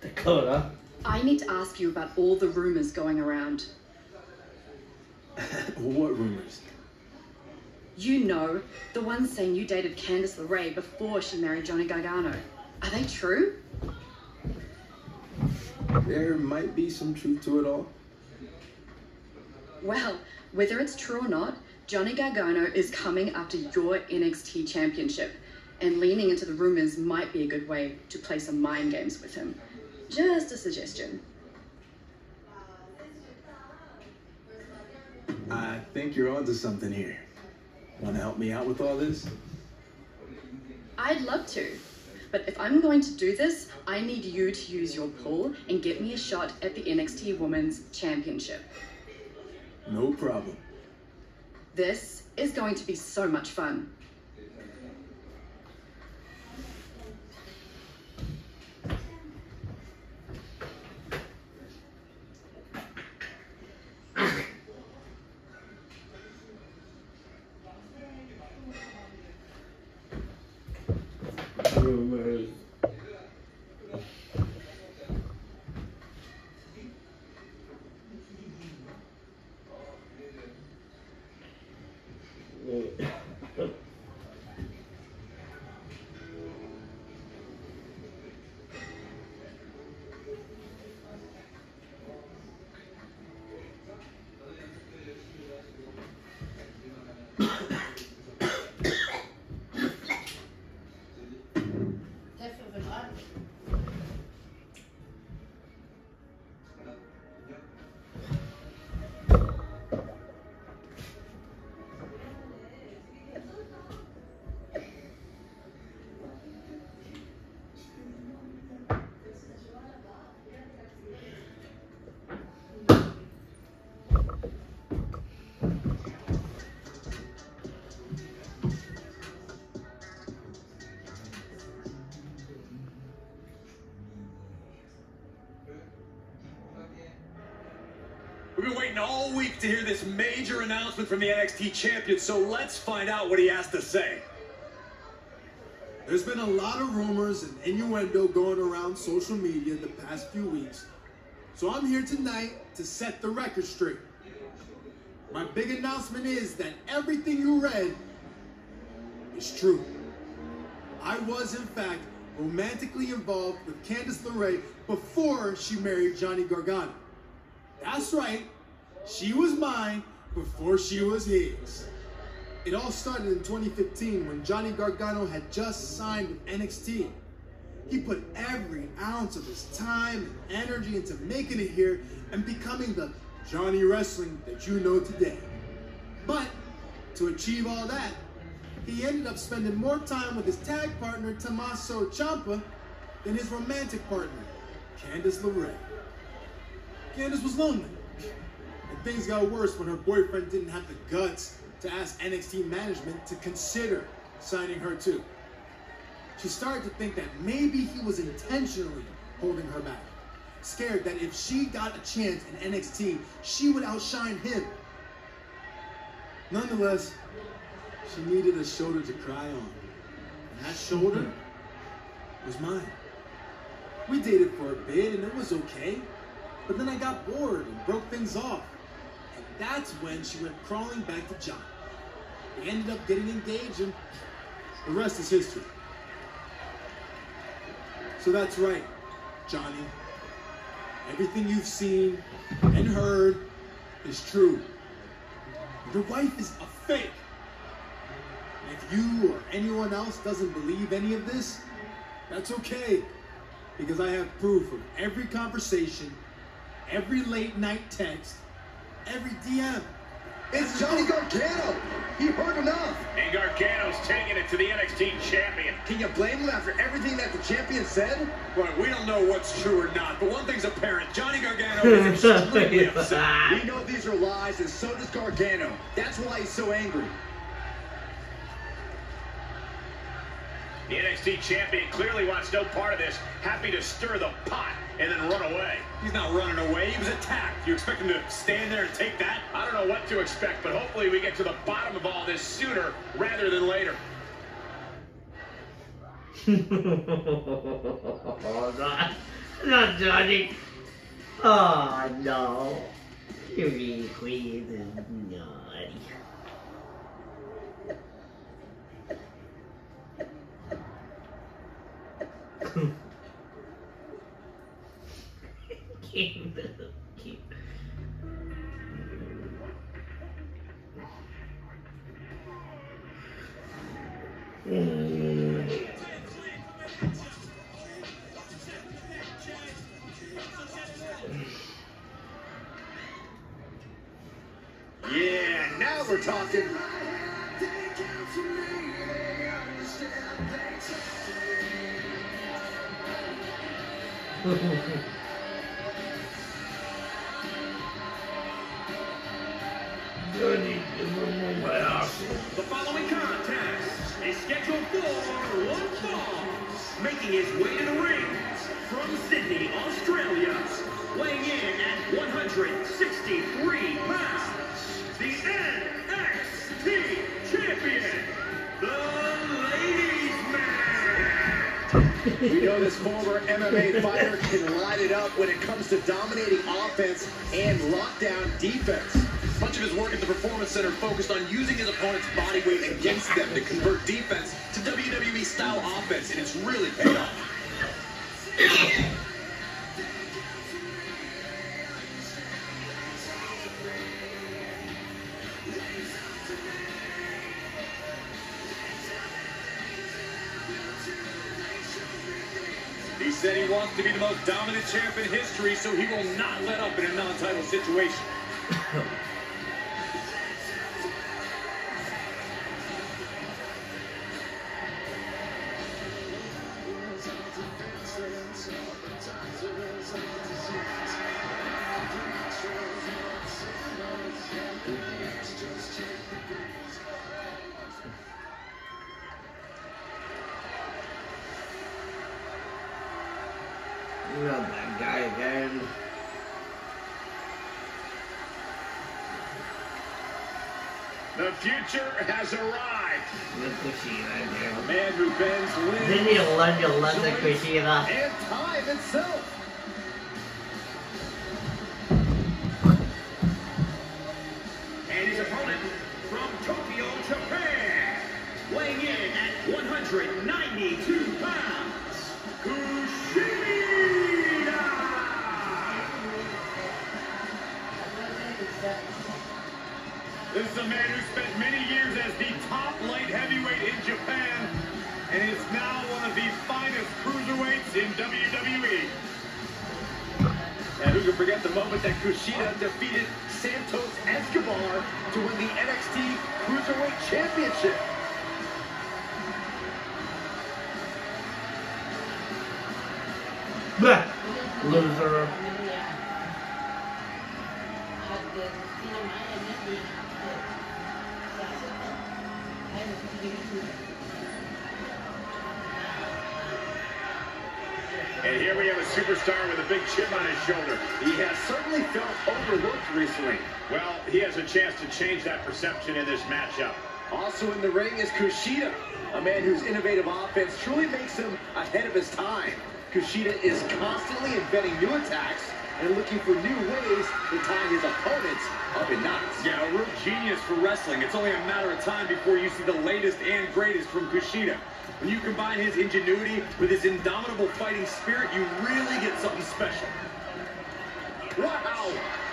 Allora? I need to ask you about all the rumors going around. What rumors? You know, the ones saying you dated Candice LeRae before she married Johnny Gargano. Are they true? There might be some truth to it all. Well, whether it's true or not, Johnny Gargano is coming after your NXT championship, and leaning into the rumors might be a good way to play some mind games with him. Just a suggestion. I think you're onto something here. Want to help me out with all this? I'd love to, but if I'm going to do this, I need you to use your pull and get me a shot at the NXT Women's Championship. No problem. This is going to be so much fun. Rumours. We've been waiting all week to hear this major announcement from the NXT champion, so let's find out what he has to say. There's been a lot of rumors and innuendo going around social media the past few weeks, so I'm here tonight to set the record straight. My big announcement is that everything you read is true. I was, in fact, romantically involved with Candice LeRae before she married Johnny Gargano. That's right, she was mine before she was his. It all started in 2015 when Johnny Gargano had just signed with NXT. He put every ounce of his time and energy into making it here and becoming the Johnny Wrestling that you know today. But to achieve all that, he ended up spending more time with his tag partner Tommaso Ciampa than his romantic partner, Candice LeRae. Candice was lonely, and things got worse when her boyfriend didn't have the guts to ask NXT management to consider signing her too. She started to think that maybe he was intentionally holding her back, scared that if she got a chance in NXT, she would outshine him. Nonetheless, she needed a shoulder to cry on, and that shoulder was mine. We dated for a bit, and it was okay. But then I got bored and broke things off. And that's when she went crawling back to John. They ended up getting engaged, and the rest is history. So that's right, Johnny. Everything you've seen and heard is true. Your wife is a fake. And if you or anyone else doesn't believe any of this, that's okay. Because I have proof of every conversation, every late night text, every DM. It's Johnny Gargano! He heard enough! And Gargano's taking it to the NXT champion. Can you blame him after everything that the champion said? Well, we don't know what's true or not, but one thing's apparent. Johnny Gargano is extremely upset. We know these are lies, and so does Gargano. That's why he's so angry. The NXT champion clearly wants no part of this, happy to stir the pot and then run away. He's not running away, he was attacked. You expect him to stand there and take that? I don't know what to expect, but hopefully we get to the bottom of all this sooner rather than later. Not Johnny. Oh no. You're really crazy. Naughty. Yeah, now we're talking. The following contest is scheduled for one fall, making his way to the ring from Sydney, Australia, weighing in at 163 pounds, the NXT Champion, the Ladies Man. We know this former MMA fighter can light it up when it comes to dominating offense and lockdown defense. Much of his work at the Performance Center focused on using his opponent's body weight against them to convert defense to WWE-style offense, and it's really paid off. He said he wants to be the most dominant champ in history, so he will not let up in a non-title situation. Not that guy again. The future has arrived. Look Kushida, A man who bends dude. limbs Didn't he love you love the Kushida? And time itself. and his opponent from Tokyo, Japan, weighing in at 192 pounds, Kushida. This is a man who spent many years as the top light heavyweight in Japan and is now one of the finest cruiserweights in WWE. And who can forget the moment that Kushida defeated Santos Escobar to win the NXT Cruiserweight Championship? Bleh. Loser. And here we have a superstar with a big chip on his shoulder. He has certainly felt overlooked recently. Well, he has a chance to change that perception in this matchup. Also in the ring is Kushida, a man whose innovative offense truly makes him ahead of his time. Kushida is constantly inventing new attacks and looking for new ways to tie his opponents up in knots. Yeah, a real genius for wrestling. It's only a matter of time before you see the latest and greatest from Kushida. When you combine his ingenuity with his indomitable fighting spirit, you really get something special. Wow!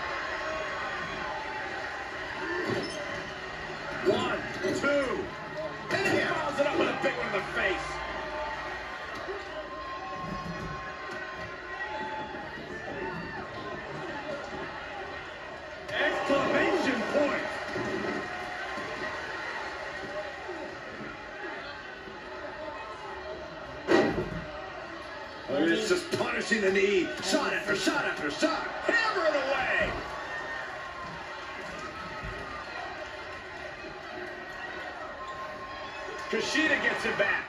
1, 2, and he follows it up with a big one in the face. Exclamation point! It's just punishing the knee. Shot after shot after shot. Hammer it away! Kushida gets it back.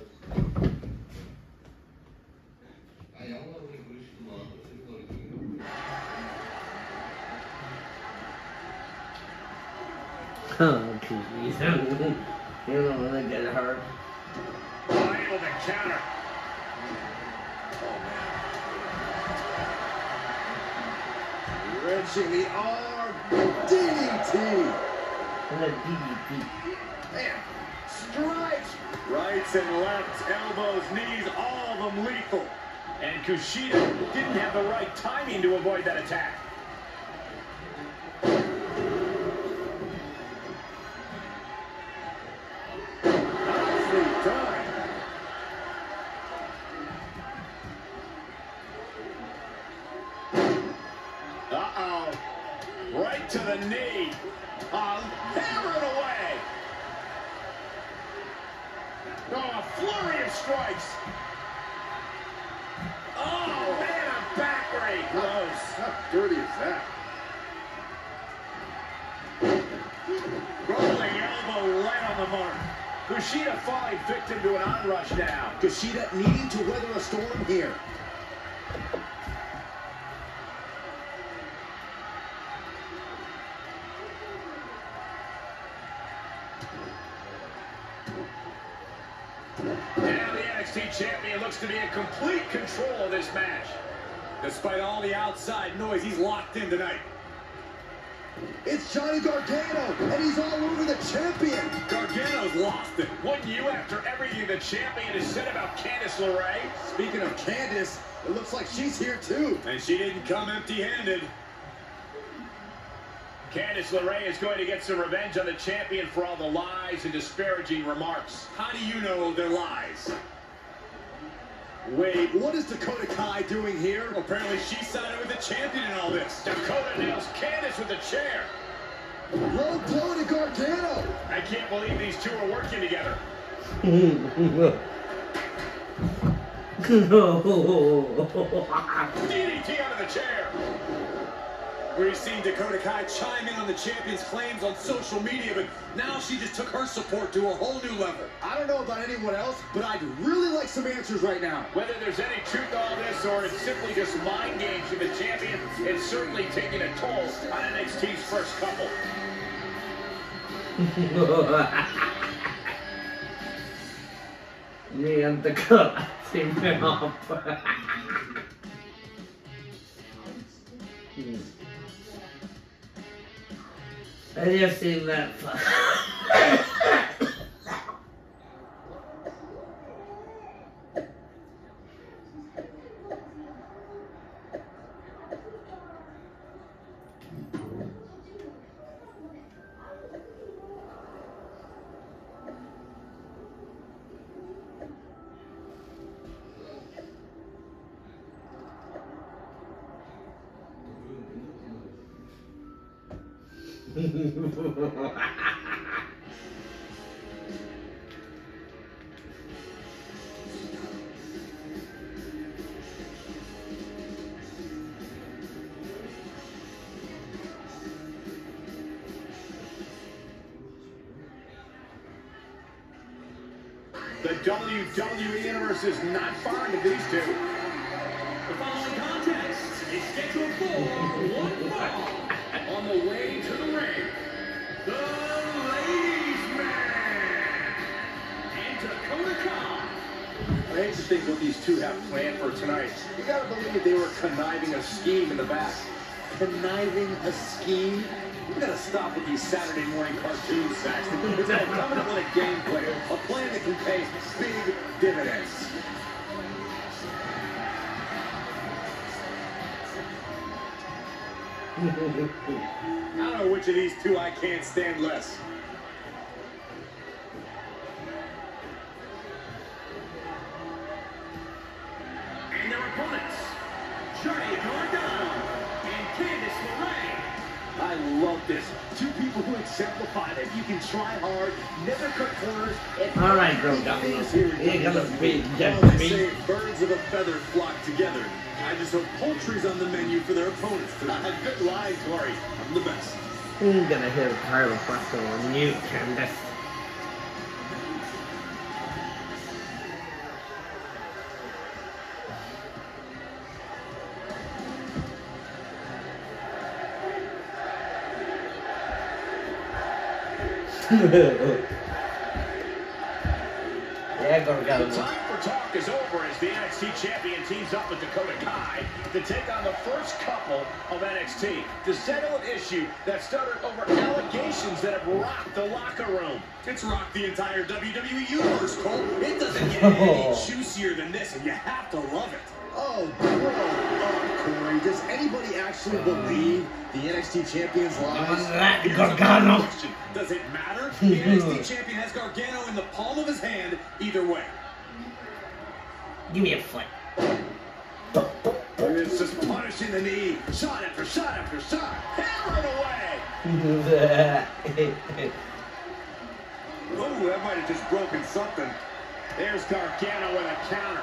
Oh, Kushida. You don't want to get hurt. Able to counter. launching the arm. DDT. And a DDT. Man, strikes. Rights and lefts, elbows, knees, all of them lethal. And Kushida didn't have the right timing to avoid that attack. Nicely done. Uh-oh. Right to the knee. Hammered away. Oh, a flurry of strikes. Oh, man, a backbreak. Gross. How dirty is that? Rolling elbow right on the mark. Kushida falling victim to an onrush now. Kushida needing to weather a storm here. Now the NXT champion looks to be in complete control of this match. Despite all the outside noise, he's locked in tonight. It's Johnny Gargano, and he's all over the champion. Gargano's lost it. Wouldn't you after everything the champion has said about Candice LeRae? Speaking of Candice, it looks like she's here too. And she didn't come empty-handed. Candice LeRae is going to get some revenge on the champion for all the lies and disparaging remarks. How do you know they're lies? Wait, what is Dakota Kai doing here? Well, apparently she sided with the champion in all this. Dakota nails Candice with a chair. Low blow to Gargano. I can't believe these two are working together. DDT out of the chair. We've seen Dakota Kai chime in on the champion's claims on social media, but now she just took her support to a whole new level. I don't know about anyone else, but I'd really like some answers right now. Whether there's any truth to all this or it's simply just mind games for the champion, it's certainly taking a toll on NXT's first couple. Me and the girl team up. I just seen that. The WWE Universe is not fond of these two. The following contest is scheduled for one fall. On the way to the ring, the Ladies' Man and Dakota Kai. I hate to think what these two have planned for tonight. You gotta believe they were conniving a scheme in the back. Conniving a scheme? We gotta stop with these Saturday morning cartoons, Saxton. It's all coming up with a game plan. A plan that can pay big dividends. I don't know which of these two I can't stand less. And their opponents, Johnny Gargano and Candice LeRae. I love this. Two people who exemplify that you can try hard, never cut corners, and All right, bro. things here. You're gonna be Well, just they say me. birds of a feather flock together. I just hope poultry's on the menu for their opponents tonight. Good line, Corey. I'm the best. I'm gonna hit a chiropractor on you, Candace. Yeah, The Gargano. time for talk is over as Rumours, the NXT champion, teams up with Dakota Kai to take on the first couple of NXT to settle an issue that started over allegations that have rocked the locker room. It's rocked the entire WWE universe, Cole. It doesn't get any juicier than this, and you have to love it. Oh, grow up, Corey. Does anybody actually believe the NXT champion's lies? Gargano. Does it matter? The NXT champion has Gargano in the palm of his hand either way. Give me a foot. It's just punishing the knee. Shot after shot after shot. Hammer it away. Oh, that might have just broken something. There's Gargano with a counter.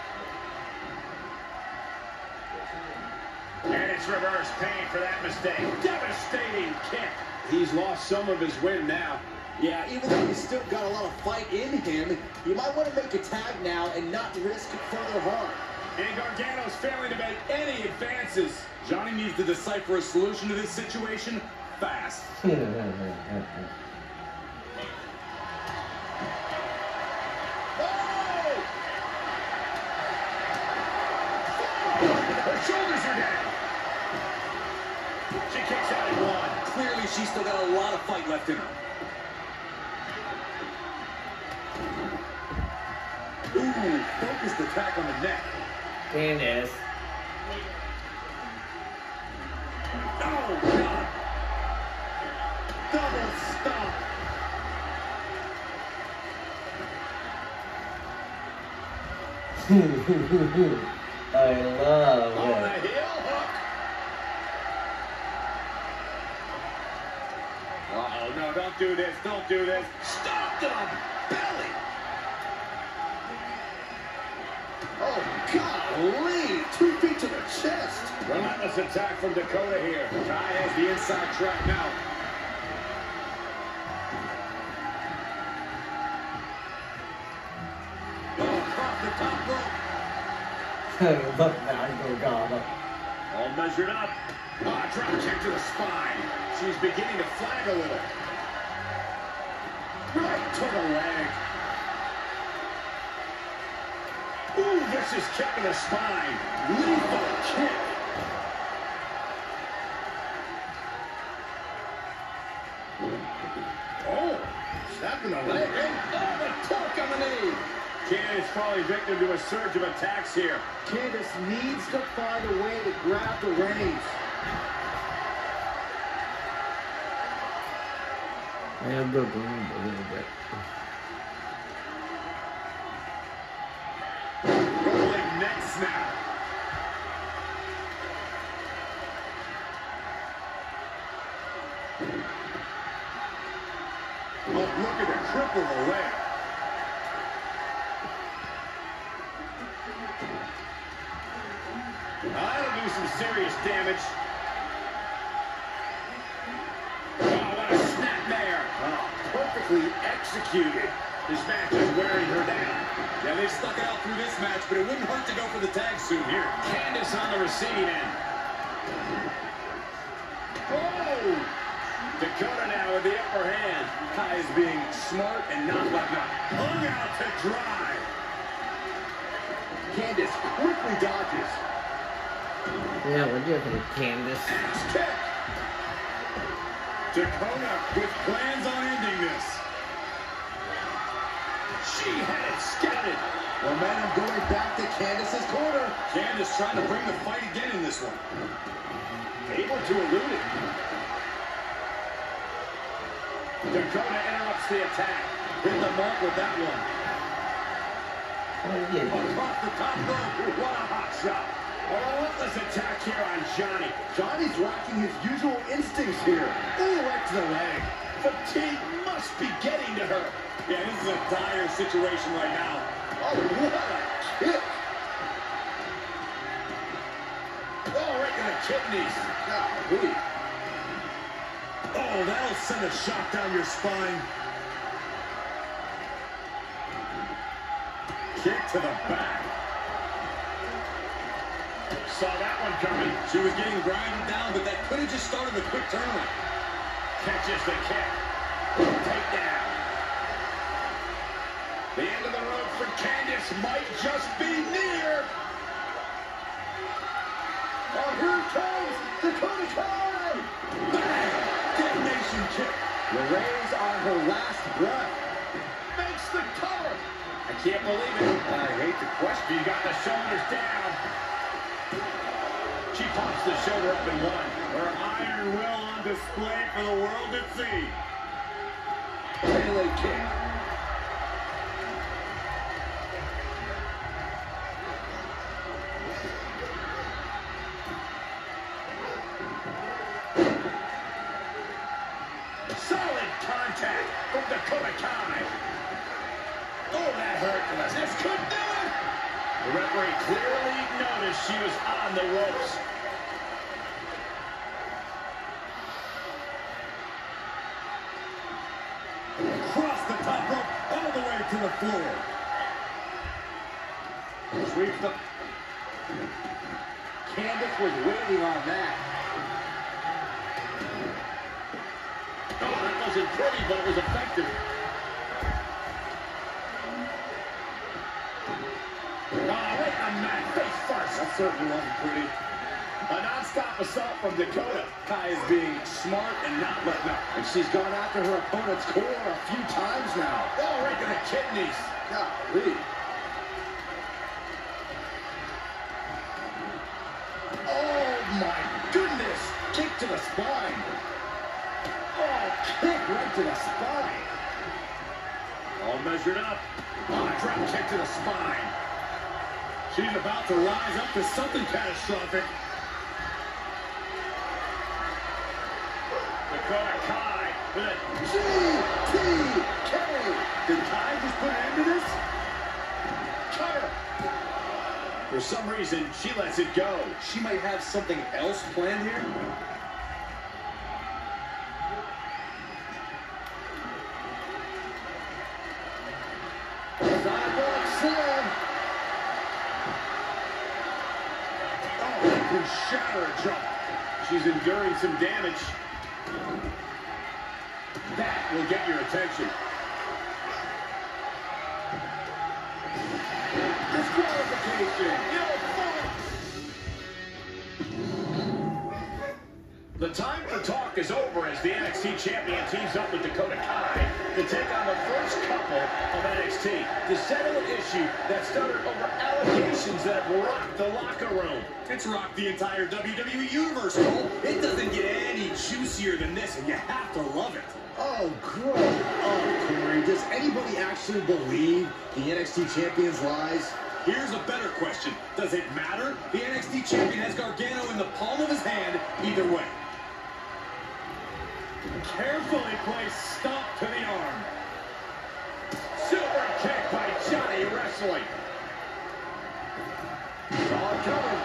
And it's reverse pain for that mistake. Devastating kick. He's lost some of his wind now. Yeah, even though he's still got a lot of fight in him, you might want to make a tag now and not risk further harm. And Gargano's failing to make any advances. Johnny needs to decipher a solution to this situation fast. Oh, her shoulders are down. She kicks out at one. Clearly, she's still got a lot of fight left in her. Ooh, focused attack on the neck. Candace. Oh, God. Double stop. I love On the it. heel hook. Uh-oh, no, don't do this. Don't do this. Stop to the belly. Oh, golly! 2 feet to the chest. Relentless attack from Dakota here. Kai has the inside track now. Oh, across the top rope. Look at Gargano. All measured up. Ah, drop kick to the spine. She's beginning to flag a little. Right to the leg. Ooh, vicious kick to the spine. Lethal kick. Oh, snapping the leg. Oh, the torque on the knee. Candace falling victim to a surge of attacks here. Candace needs to find a way to grab the reins. I am the boom a little bit. Rolling neck snap. Oh, look at the triple the leg. That'll do some serious damage. Oh, what a snapmare. Oh, perfectly executed. This match is wearing her down. Yeah, they stuck it out through this match, but it wouldn't hurt to go for the tag soon here. Candace on the receiving end. Oh! Dakota now with the upper hand. Kai is being smart and not letting up. Hung out to dry. Candace quickly dodges. Yeah, what do you think, Candace? Axe kick. Dakota with plans on ending this. She had it scouted. Momentum going back to Candace's corner. Candace trying to bring the fight again in this one. Able to elude it. Dakota interrupts the attack. Hit the mark with that one. Oh, yeah. Across the top rope. What a hot shot. A relentless attack here on Johnny. Johnny's lacking his usual instincts here. Ooh, right to the leg. Fatigue must be getting to her. Yeah, this is a dire situation right now. Oh, what a kick. Oh, right in the kidneys. Golly. Oh, that'll send a shot down your spine. Kick to the back. Saw that one coming. She was getting grinded down, but that could have just started a quick turnaround. Catches the kick. Takedown. The end of the road for Candice might just be near. Oh, here it comes. Dakota Kai. Bang! Detonation kick. Lorraine's on her last breath. Makes the cover. I can't believe it. I hate the question. You got the shoulders down. She pops the shoulder up and one. Her iron will on display for the world to see. Pele kick. Solid contact from Dakota Kai. Oh, that hurt. This could do it. The referee clearly noticed she was on the ropes. Across the top rope, all the way to the floor. Sweeps the... Candice was waiting on that. Oh, that wasn't pretty, but it was effective. Right on that face first. That certainly wasn't pretty. A non-stop assault from Dakota. Kai is being smart and not letting up. And she's gone after her opponent's core a few times now. Oh, right to the kidneys. Golly. Oh, my goodness. Kick to the spine. Oh, kick right to the spine. All measured up. Oh, a drop kick to the spine. She's about to rise up to something catastrophic. Dakota Kai with a G.T.K. Did Kai just put an end to this? Cutter. For some reason, she lets it go. She might have something else planned here. Sidewalk slam. Oh, can shatter a jump. She's enduring some damage. That will get your attention. Disqualification. The time for talk is over as the NXT champion teams up with Dakota Kai to take on the first couple of NXT to settle an issue that started over allegations that have rocked the locker room. It's rocked the entire WWE universe, Cole. It doesn't get any juicier than this, and you have to love it. Oh, grow up, Corey. Does anybody actually believe the NXT champion's lies? Here's a better question. Does it matter? The NXT champion has Gargano in the palm of his hand either way. Carefully placed stomp to the arm. Super kick by Johnny Wrestling. Saw it coming.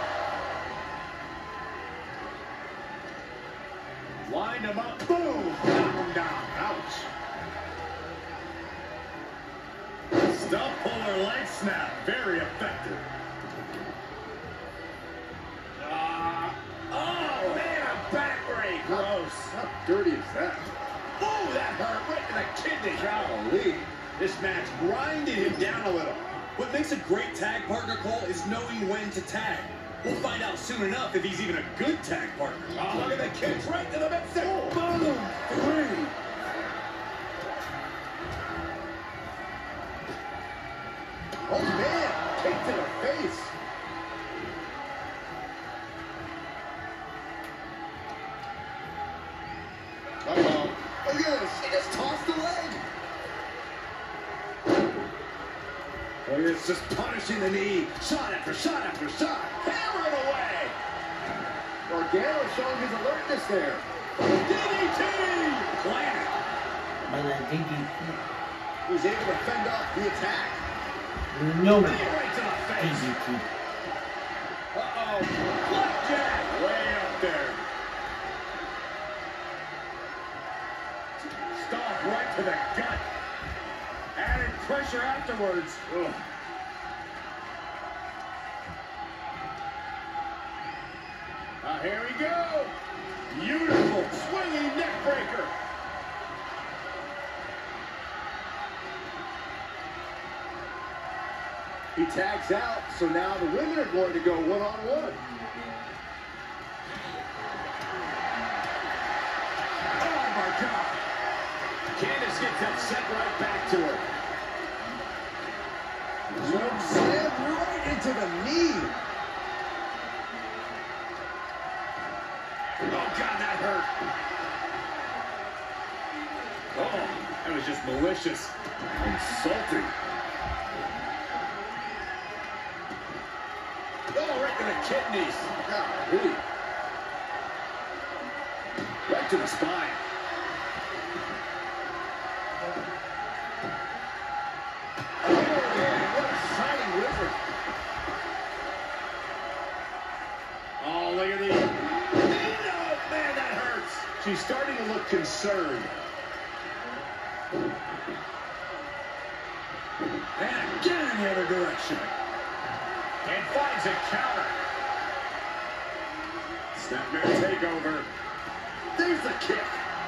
Wind him up. Boom. Knock him down. Ouch. Stump puller leg snap. Very effective. Oh, man, a back break. Gross. How dirty is that? Oh, that hurt right in the kidney. Golly. This match grinded him down a little. What makes a great tag partner, Cole, is knowing when to tag. We'll find out soon enough if he's even a good tag partner. Oh, look at the kicks right to the midsection. Boom. 3. Oh, man. Kick to the face. Uh-oh. Look at this. She just tossed the leg. Oh, it's just punishing the knee. Shot after shot after shot. Hammer it away. Gargano showing his alertness there. DDT. Planet. He's able to fend off the attack. No. Right to the face. DDT. Uh-oh. Blackjack. Way up there. Stomp right to the gut. Added pressure afterwards. Ugh. Here we go. Beautiful swinging neck breaker. He tags out, so now the women are going to go one-on-one. Oh my God! Candace gets upset right back to her. Jump slam right into the knee. Oh God, that hurt. Oh, that was just malicious. Insulting. Oh, right to the kidneys. Golly. Right to the spine. Oh, man, what a shining wizard. Oh, look at these. Oh, man, that hurts. She's starting to look concerned. And again in the other direction. And finds a counter. Snapmare takeover. There's the kick.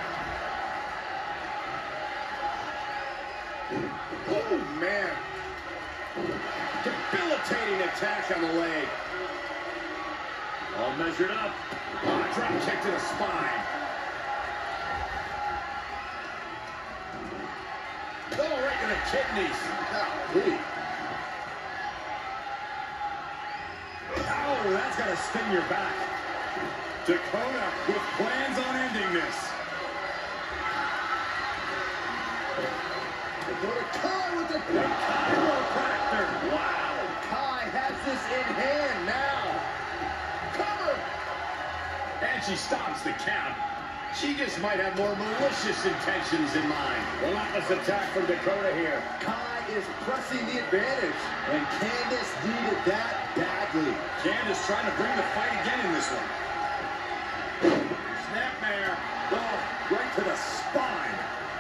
Oh, man. Debilitating attack on the leg. All measured up. Oh, drop kick to the spine. Oh, right to the kidneys. Golly. Oh, that's got to sting your back. Dakota with plans on ending this. Dakota Kai with the Chiropractor. Wow. Kai has this in hand now. Cover. And she stops the count. She just might have more malicious intentions in mind. Relentless attack from Dakota here. Kai is pressing the advantage, and Candace needed that badly. Candace trying to bring the fight again in this one. Snapmare. Oh, right to the spine.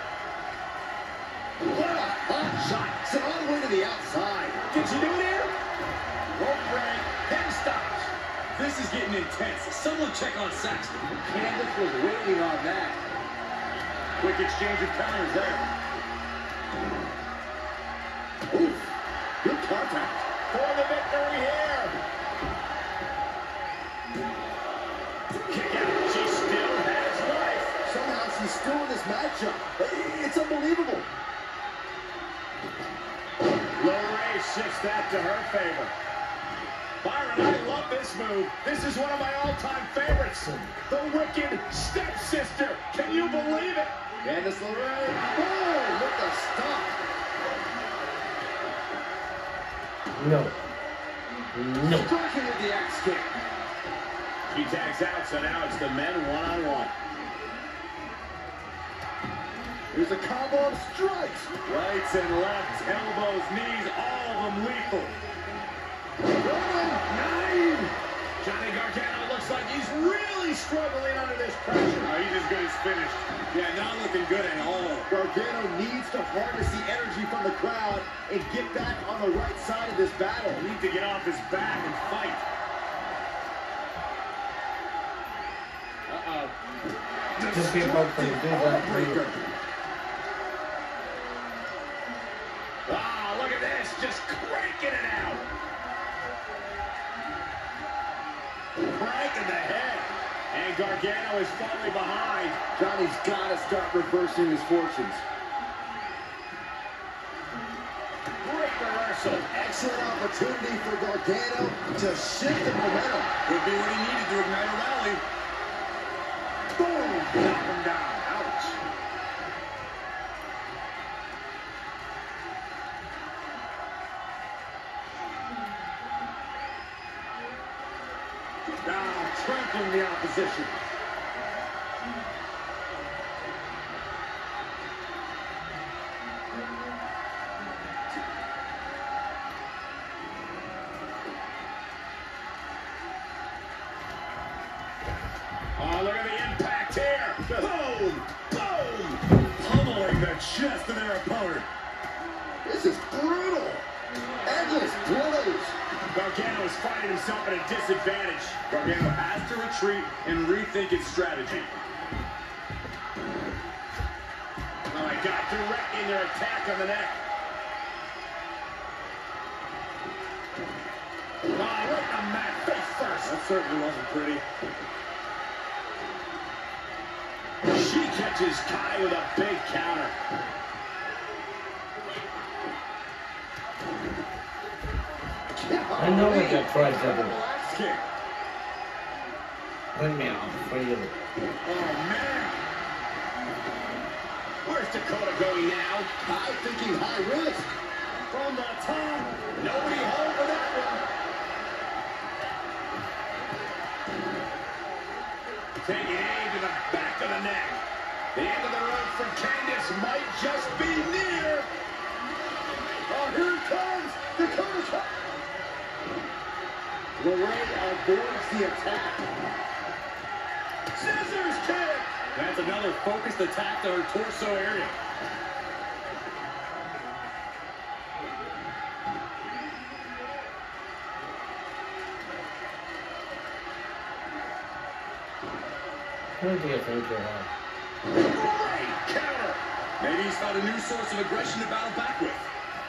What a hot shot. Sent all the way to the outside. Can she do it here? Rope break. Then stops. This is getting intense. Someone check on Saxton. Candace was waiting on that. Quick exchange of counters there. Oof. Good contact. For the victory here. Kick out. She still has life. Somehow she's still in this matchup. It's unbelievable. Low Ray shifts that to her favor. Byron, I love this move. This is one of my all-time favorites. The Wicked Stepsister. Can you believe it? Candice LeRae. Oh, with the stop. No. No. Striking with the axe kick. She tags out, so now it's the men one-on-one. Here's a combo of strikes. Rights and lefts, elbows, knees, all of them lethal. 9! Johnny Gargano looks like he's really struggling under this pressure. Oh, he's as good as finished. Yeah, not looking good at all. Gargano needs to harness the energy from the crowd and get back on the right side of this battle. He needs to get off his back and fight. Uh-oh. Just be about to do that. Ah, look at this, just cranking it out. Cranking the head. And Gargano is falling behind. Johnny's got to start reversing his fortunes. Great reversal. Excellent opportunity for Gargano to shift the momentum. Could be what he needed to ignite a rally. Boom! Knock him down. Ouch. Trampling the opposition. Oh, look at the impact here. Boom! Boom! Pummeling the chest of their opponent. This is brutal. Endless blows. Gargano is finding himself at a disadvantage. Gargano has to retreat and rethink his strategy. Oh my God, directing their attack on the neck. the mat, face first. That certainly wasn't pretty. She catches Kai with a big counter. I know what that tries to do. Kick. Let me off for you. Oh, man. Where's Dakota going now? Kai thinking high risk. From the top. Nobody home for that one. Taking aim to the back of the neck. The end of the road for Candice might just be near. Oh, here it comes. Dakota Kai. Lorraine avoids the attack. Scissors kick. That's another focused attack to her torso area. Who do you think you are? Great counter. Maybe he's found a new source of aggression to battle back with.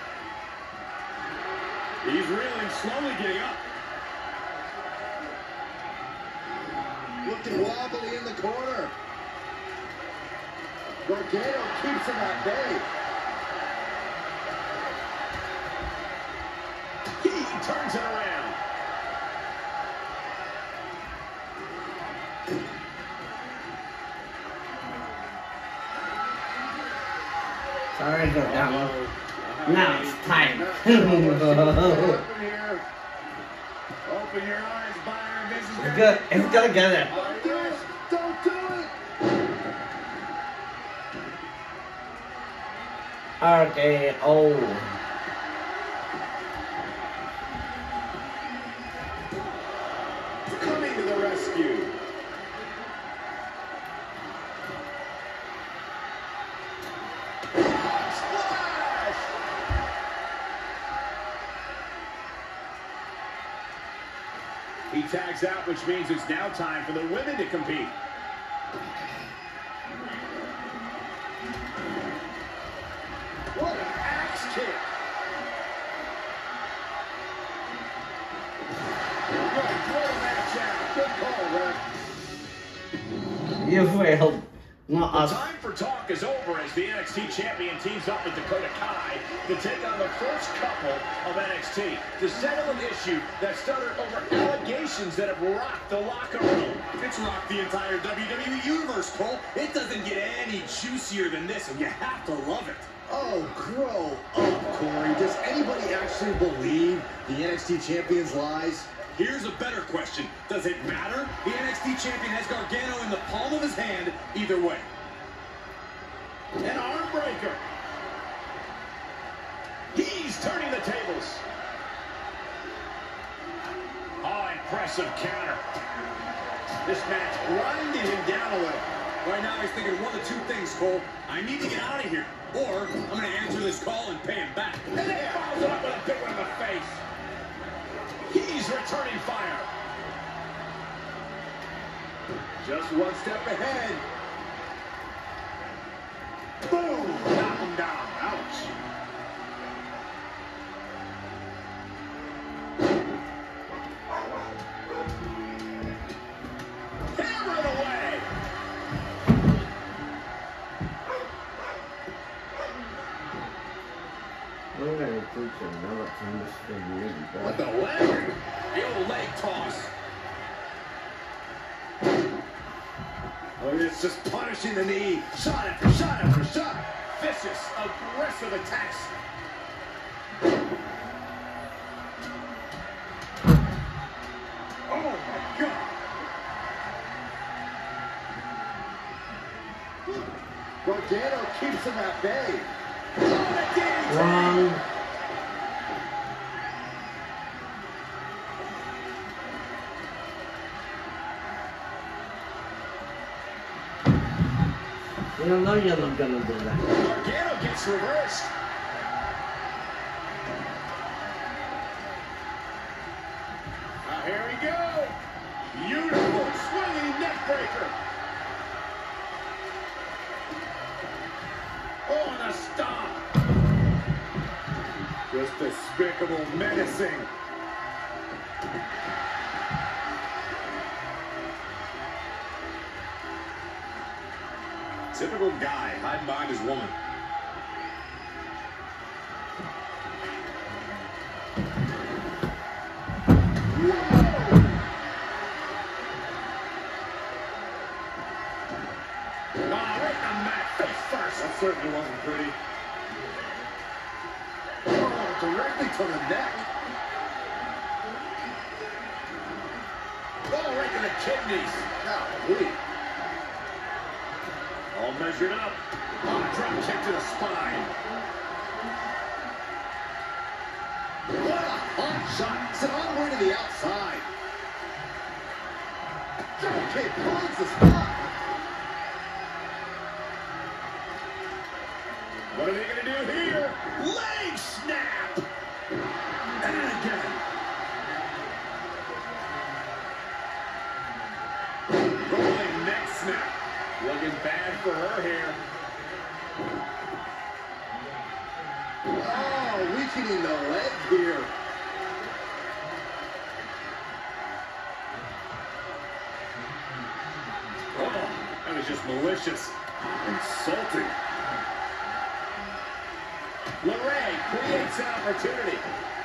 He's reeling, slowly getting up. Looking wobbly in the corner. Gargano keeps him at bay. He turns it around. Sorry for that one. Now it's time. Open your eyes, Byron. This is It's good. It's gonna get it. Don't do it. Don't do it. RKO. coming to the rescue. Splash! He tags out, which means it's now time for the women to compete. What an axe kick! Good, throw match out. Good call, Red. You failed. Not The us. time for talk is over as the NXT champion teams up with Dakota Kai to take on the first couple of NXT to settle an issue that started over allegations that have rocked the locker room. It's rocked the entire WWE universe, Cole. It doesn't get any juicier than this, and you have to love it. Oh, grow up, Corey. Does anybody actually believe the NXT champion's lies? Here's a better question. Does it matter? The NXT champion has Gargano in the palm of his hand either way. An arm breaker. He's turning the tables. Oh, impressive counter. This match grinding him down a little. Right now he's thinking one of two things, Cole. I need to get out of here, or I'm going to answer this call and pay him back. And then he follows it up with a big one in the face. He's returning fire. Just one step ahead. Boom! Knock him down. Ouch. Hammer it away. I'm gonna teach you another time this thing really bad. What the leg? The old leg toss. Oh, it's just punishing the knee. Shot after shot after shot. Vicious, aggressive attacks. Oh, my God. Gargano keeps him at bay. Oh, the DDT. Wrong. You know you're not gonna do that. Gargano gets reversed. Now here we go. Beautiful swinging neck breaker. Oh, and a stomp. Just despicable, menacing. Typical guy, hiding behind his woman. That certainly wasn't pretty. Oh, directly to the neck. Oh, right to the kidneys. Golly. All measured up. Oh, drop kick to the spine. What a hot shot. It's all the way to the outside. Drop kick finds the spot. What are they going to do here? Leg snap! And again. Rolling neck snap. Looking bad for her here. Oh, weakening the leg here. Oh, that was just malicious. Insulting. LeRae creates an opportunity.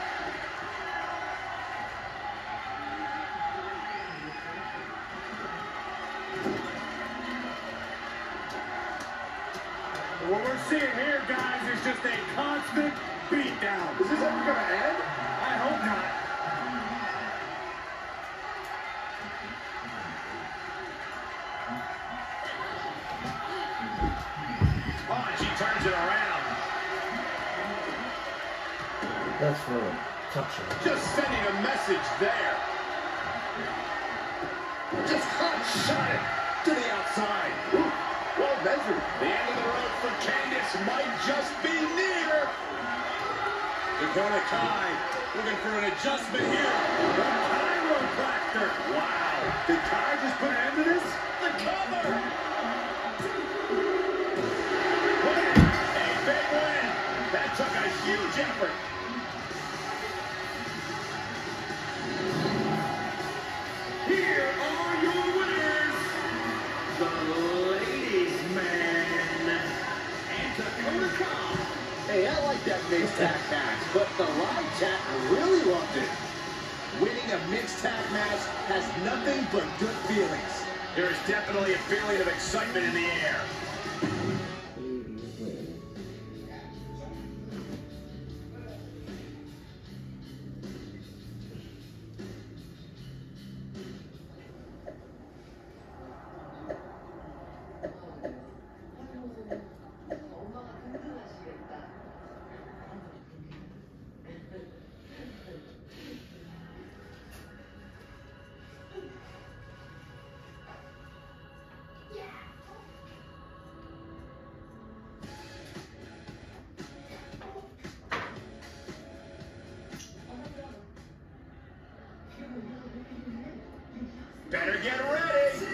What we're seeing here, guys, is just a constant beatdown. Is this ever going to end? I hope not. Oh, and she turns it around. That's for a touchdown. Just sending a message there. Just hot shot it to the outside. Ooh, well measured. The end of the road for Candice might just be near. Dakota Kai looking for an adjustment here. The chiropractor. Wow. Did Kai just put an end to this? The cover. Win. A big win. That took a huge effort. Here are your winners, the Ladies Man and Dakota Kai. Hey, I like that mixed tag match, but the live chat really loved it. Winning a mixed tag match has nothing but good feelings. There is definitely a feeling of excitement in the air. Better get ready.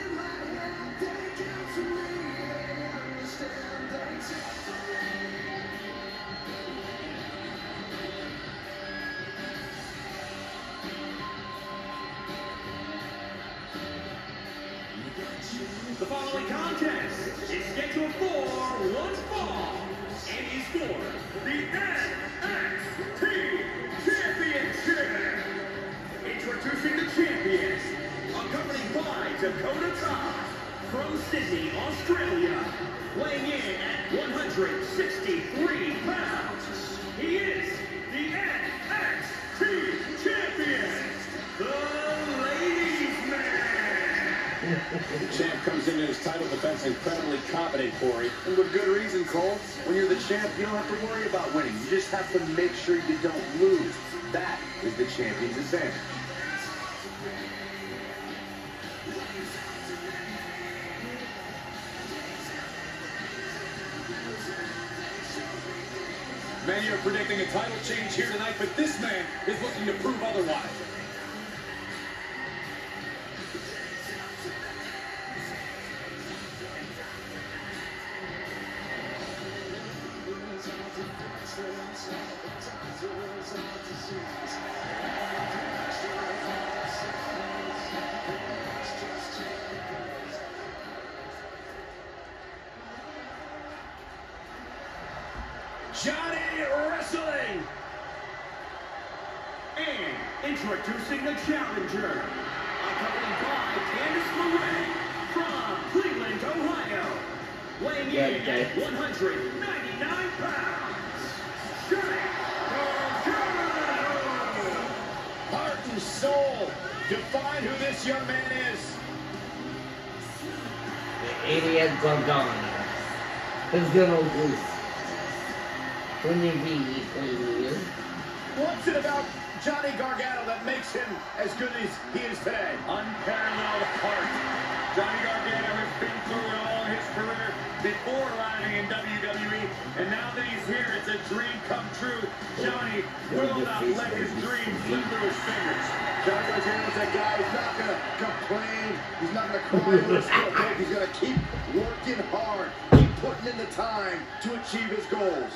The following contest is scheduled for one fall and is for the NXT Championship. Introducing the champions, accompanied by Dakota Kai from Sydney, Australia, weighing in at 163 pounds. He is the NXT Champion, the Ladies Man. The champ comes into his title defense incredibly confident, Corey. And with good reason, Cole. When you're the champ, you don't have to worry about winning. You just have to make sure you don't lose. That is the champion's advantage. Many are predicting a title change here tonight, but this man is looking to prove otherwise. Johnny Wrestling. And introducing the challenger, accompanied by Candice LeRae from Cleveland, Ohio, weighing in at 199 pounds, Johnny Gargano. Heart and soul. Define who this young man is. The idiot Gargano. Who's gonna lose? Please. What's it about Johnny Gargano that makes him as good as he is today? Unparalleled heart. Johnny Gargano has been through it all in his career before arriving in WWE, and now that he's here, it's a dream come true. Johnny will not let his dream slip through his fingers. Johnny Gargano's that guy who's not going to complain. He's not going to cry over his foot. He's going to keep working hard, keep putting in the time to achieve his goals.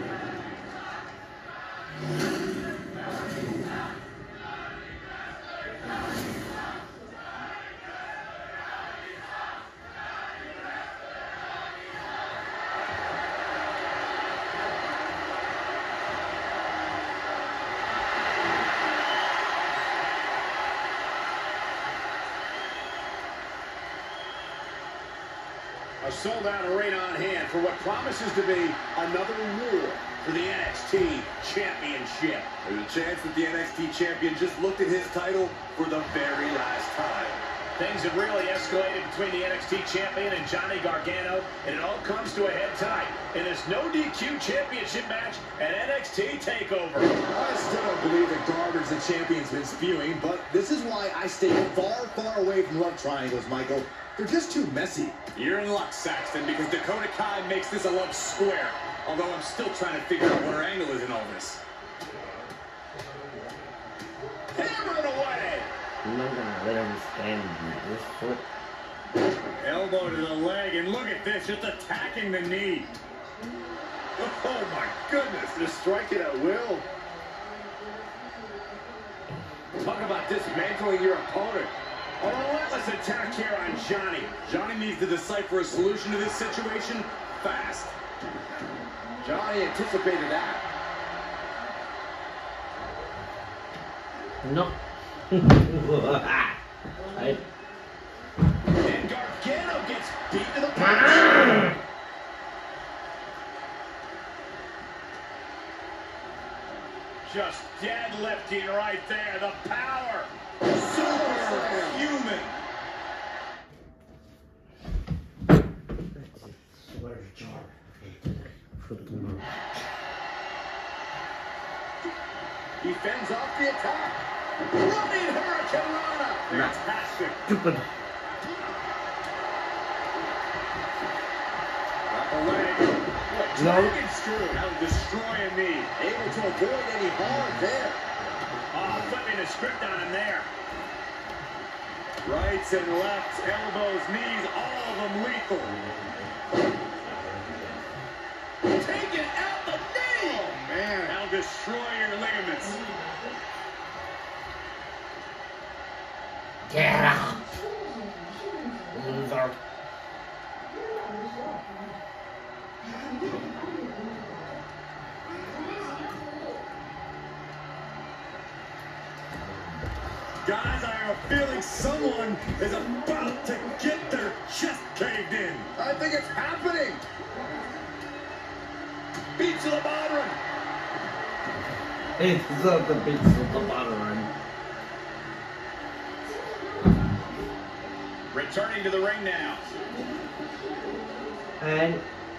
A sold-out arena on hand for what promises to be another war for the NXT Championship. There's a chance that the NXT champion just looked at his title for the very last time. Things have really escalated between the NXT champion and Johnny Gargano, and it all comes to a head tonight in this no DQ championship match at NXT TakeOver. I still don't believe that garbage the champion's been spewing, but this is why I stay far, far away from love triangles, Michael. They're just too messy. You're in luck, Saxton, because Dakota Kai makes this a love square. Although I'm still trying to figure out what her angle is in all this. Hammer it away! I'm not gonna let him stand with this foot. Elbow to the leg, and look at this, just attacking the knee. Oh my goodness, they're striking at will. Talk about dismantling your opponent. A relentless attack here on Johnny. Johnny needs to decipher a solution to this situation fast. Johnny anticipated that. No. And Gargano gets beat to the punch. Just deadlifting right there. The power. Superhuman. He fends off the attack. Running Hurricane Rana. Fantastic. Stupid. Got the leg. What dragon screw. That was destroying me. Able to avoid any harm there. Oh, flipping the script on him there. Rights and lefts, elbows, knees, all of them lethal. Take it out the knee. Oh, man. That'll destroy your ligaments. Get up. Loser. Guys, I have a feeling someone is about to get their chest caved in. I think it's happening. Beat to the bottom. It's not the beats of the bottom. Returning to the ring now. And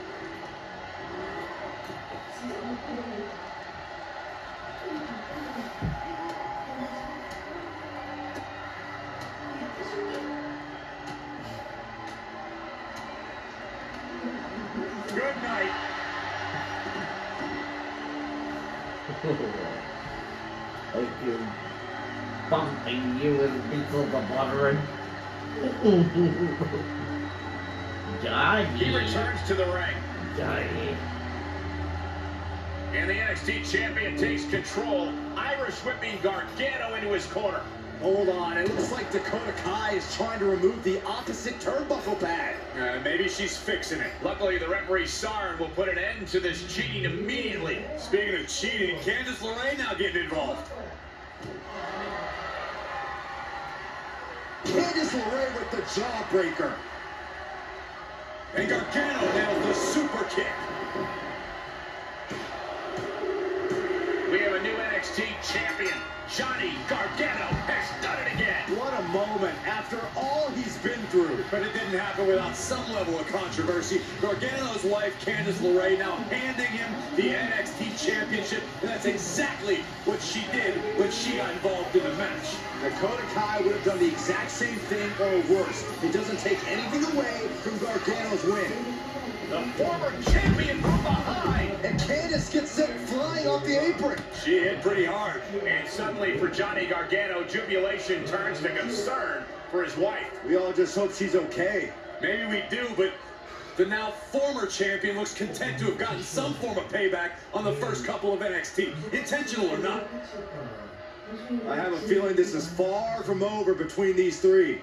Good night. like you bumping you with beats of the bottom. Johnny. He returns to the ring. Johnny. And the NXT champion takes control, Irish whipping Gargano into his corner. Hold on, it looks like Dakota Kai is trying to remove the opposite turnbuckle pad. Maybe she's fixing it. Luckily, the referee saw her and will put an end to this cheating immediately. Speaking of cheating, Candice LeRae now getting involved. Candice LeRae with the jawbreaker. And Gargano nails the super kick. We have a new NXT champion. Johnny Gargano has done it again. What a moment after all he's been through. But it didn't happen without some level of controversy. Gargano's wife, Candice LeRae, now handing him the NXT championship. And that's exactly what she did when she got involved in the match. Dakota Kai would have done the exact same thing or worse. It doesn't take anything away from Gargano's win. The former champion from behind. And Candice gets sent flying off the apron. She hit pretty hard. And suddenly for Johnny Gargano, jubilation turns to concern for his wife. We all just hope she's okay. Maybe we do, but the now former champion looks content to have gotten some form of payback on the first couple of NXT, intentional or not. I have a feeling this is far from over between these three.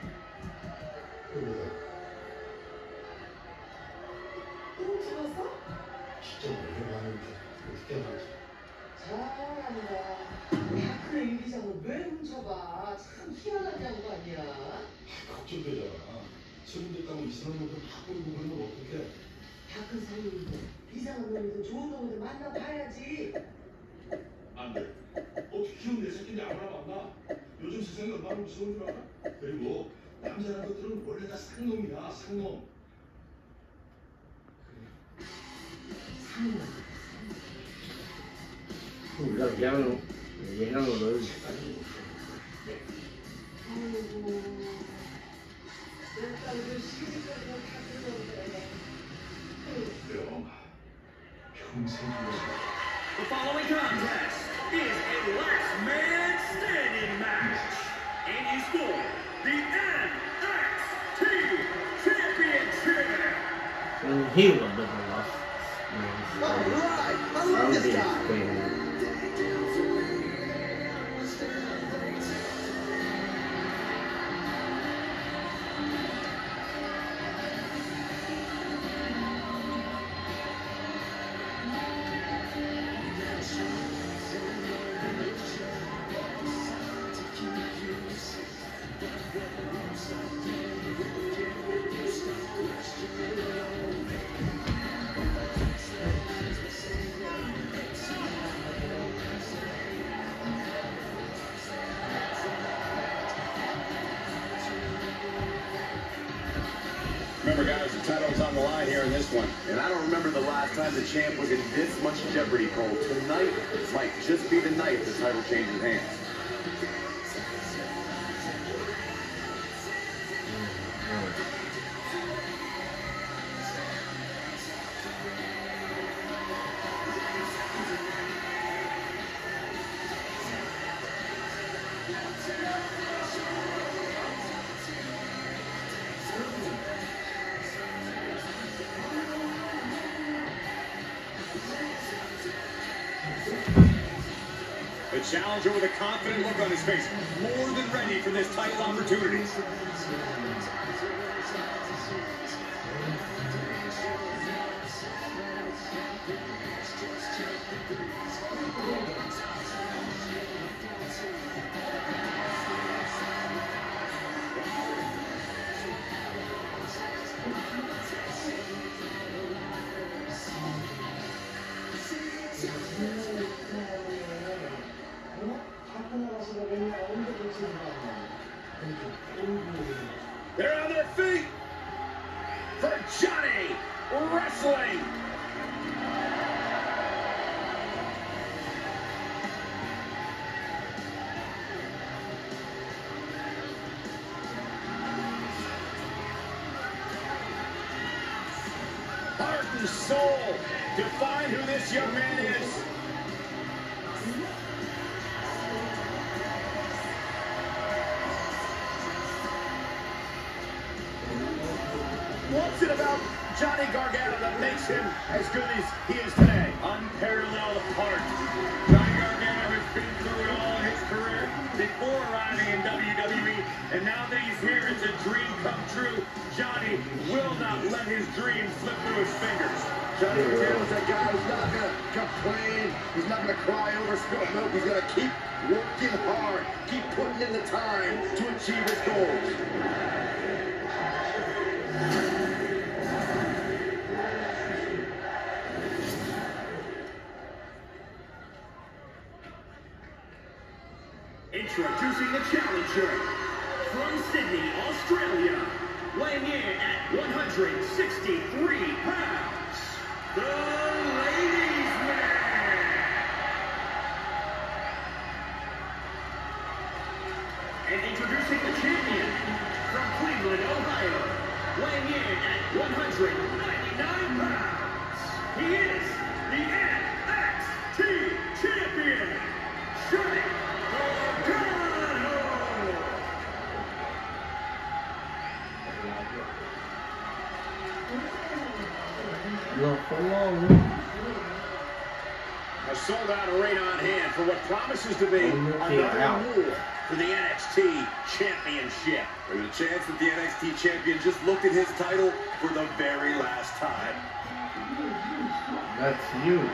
걱정되잖아. 책임질 따고 이상한 놈들 다 뿌리고 그러면 어떡해? 다 큰 사람인데 이상한 놈이든 좋은 놈이든 만나봐야지. 안 돼. 어떻게 키운 내 새끼인지 알아 만나? 요즘 세상이 얼마나 무서운 줄 알아? 그리고 남자라는 것들은 원래 다 상놈이야, 상놈. Gargano lo The following contest is a last man standing match and is for the NXT Championship. He was a bit lost. Alright, I love this guy. Remember, guys, the title's on the line here in this one. And I don't remember the last time the champ was in this much jeopardy, Cole. Tonight might just be the night the title changes hands. The challenger with a confident look on his face, more than ready for this title opportunity. They're on their feet for Johnny Wrestling. Heart and soul, define who this young man is. What's it about Johnny Gargano that makes him as good as he is today? Unparalleled heart. Johnny Gargano has been through it all in his career. before arriving in WWE, and now that he's here, it's a dream come true. Johnny will not let his dream slip through his fingers. Johnny Gargano's that guy who's not going to complain. He's not going to cry over spilled milk. He's going to keep working hard, keep putting in the time to achieve his goals. Introducing the challenger from Sydney, Australia, weighing in at 163 pounds, the Ladies' Man. And introducing the champion from Cleveland, Ohio, weighing in at 199 pounds, he is the NXT champion, Johnny Gargano. Not for long. A sold-out arena on hand for what promises to be another war for the NXT Championship. There's a chance that the NXT champion just looked at his title for the very last time. That's you.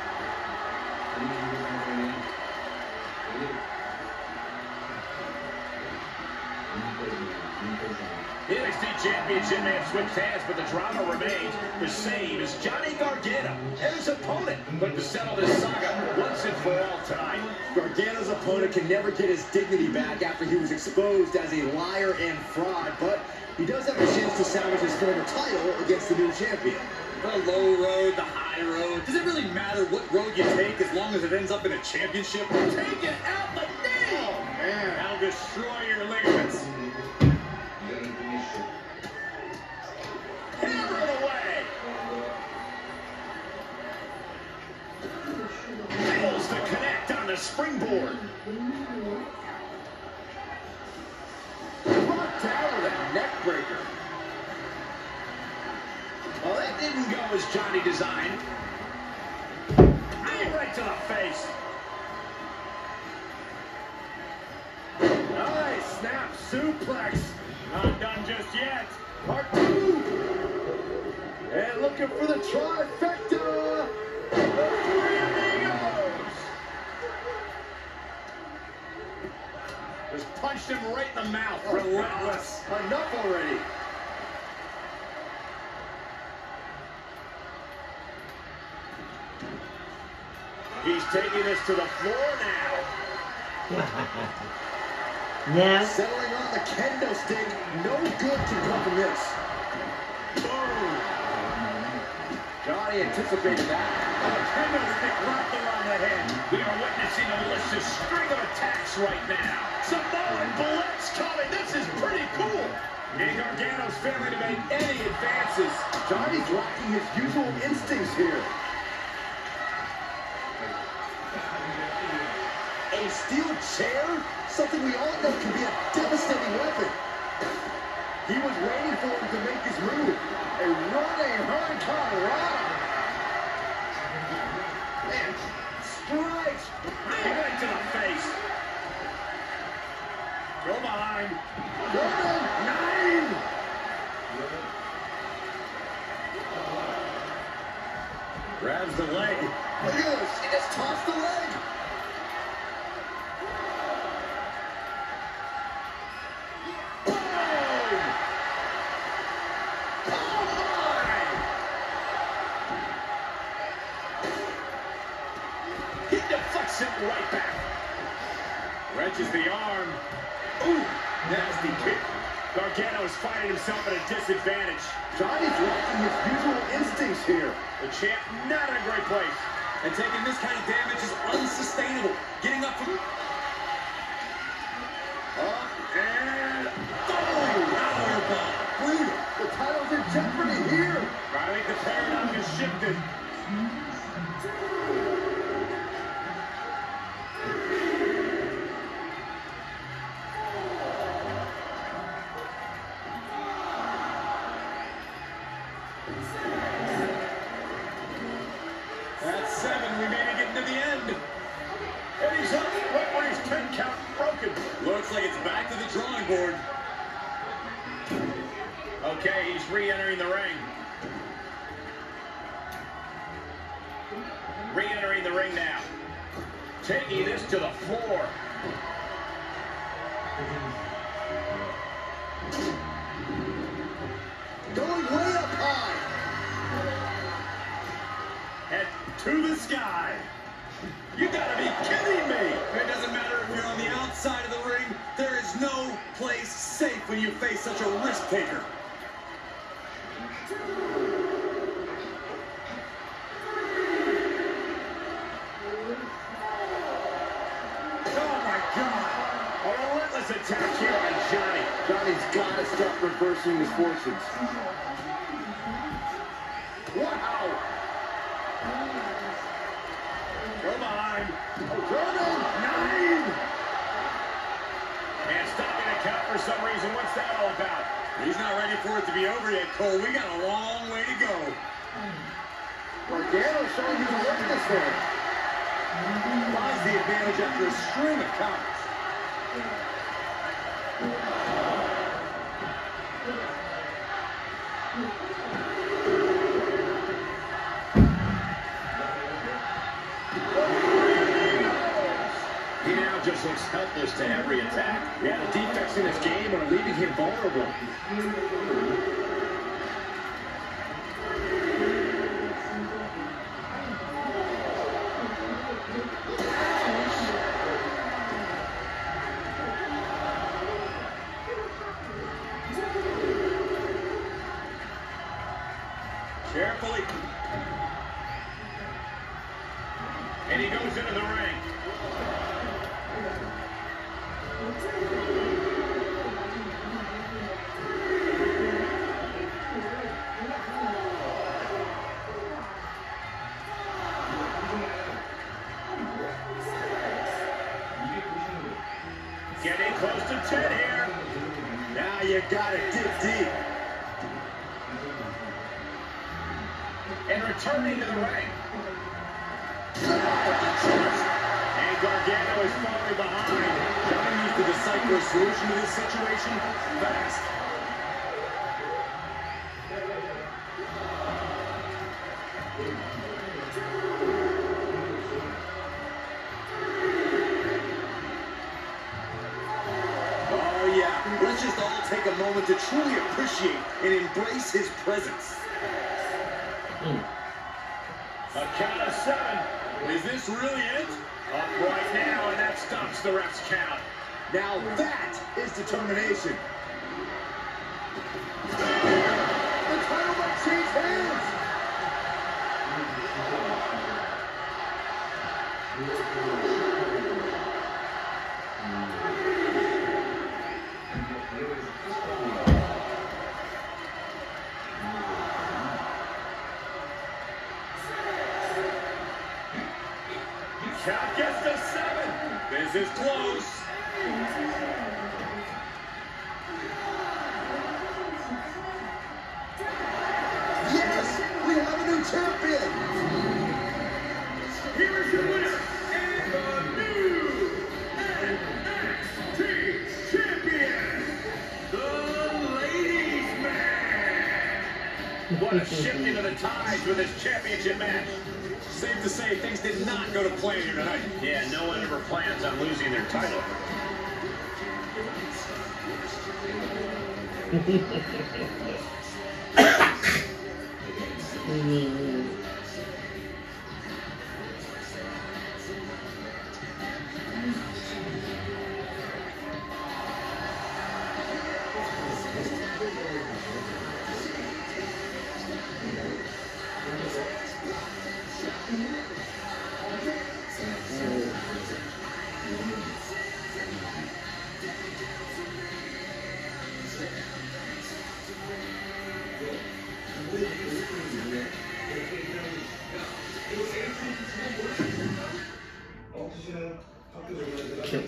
The NXT Championship may have switched hands, but the drama remains the same as Johnny Gargano and his opponent. But to settle this saga once and for all tonight, Gargano's opponent can never get his dignity back after he was exposed as a liar and fraud, but he does have a chance to salvage his former title against the new champion. the low road, the high road. Does it really matter what road you take as long as it ends up in a championship? Take it out the nail! Oh, man, that'll destroy your ligaments. Hammer it away! Fails to connect on the springboard. Brought down with a neck breaker. Well, that didn't go as Johnny designed. Right to the face. Nice snap suplex. Not done just yet. Part two. And looking for the trifecta. The three amigos. Just punched him right in the mouth. Relentless. Enough already. He's taking this to the floor now. Now, Settling on the kendo stick. No good can come from this. Boom. Johnny anticipated that. Kendo stick right around the head. We are witnessing a malicious string of attacks right now. Samoan blitz coming. This is pretty cool. And Gargano's failing to make any advances. Johnny's lacking his usual instincts here. A steel chair? Something we all know can be a devastating weapon. He was waiting for him to make his move. A running hurricane rana. Man, strikes. Right to the face. Go behind. Nine. Grabs the leg. Look at this. He just tossed the leg. Right back. Wrenches the arm. Ooh, nasty kick. Gargano is finding himself at a disadvantage. Johnny's lacking his usual instincts here. The champ not in a great place. And taking this kind of damage is unsustainable. Getting up from... Up and... Powerbomb. Brutal. The title's in jeopardy here. I think the paradigm has shifted. That's 7. We may be getting to the end. And he's up right where his 10 count broken. looks like it's back to the drawing board. Okay, he's re-entering the ring. Re-entering the ring now. Taking this to the floor. Going way up high. And to the sky. You gotta be kidding me! It doesn't matter if you're on the outside of the ring. There is no place safe when you face such a risk taker. Oh my God! A relentless attack here on Johnny. Johnny's got to stop reversing his fortunes. Wow! Go behind. Oh, German! 9! And stopping a count for some reason. What's that all about? He's not ready for it to be over yet, Cole. We got a long way to go. Gargano showing you the weakness there. Buys the advantage after a string of counters. He now just looks helpless to every attack. Yeah, the defects in his game are leaving him vulnerable. Carefully. And he goes into the ring. Getting close to 10 here. Now you gotta dig deep. And returning to the ring. And Gargano is falling behind. Johnny needs to decipher a solution to this situation fast. Oh yeah, let's just all take a moment to truly appreciate and embrace his presence. A count of 7. Is this really it? Up right now, and that stops the ref's count. Now that is determination. The title might change hands. Count gets to 7. This is close. Yes, we have a new champion. Here is your winner, and the new NXT champion, the Ladies Man. What a shift into the tides with this championship match. Safe to say things did not go to plan here tonight. Yeah, no one ever plans on losing their title.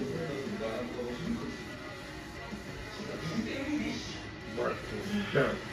Sure.